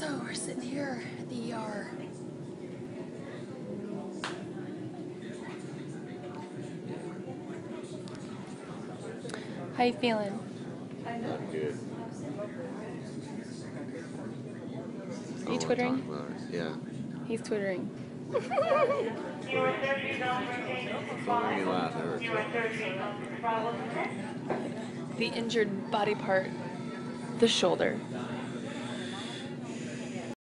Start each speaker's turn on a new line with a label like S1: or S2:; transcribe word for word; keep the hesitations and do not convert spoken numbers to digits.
S1: So we're sitting here at the E R. How you feeling?
S2: Not good.
S1: Are you twittering?
S2: Yeah.
S1: He's twittering.
S2: Don't make me laugh. It hurts.
S1: The injured body part, the shoulder.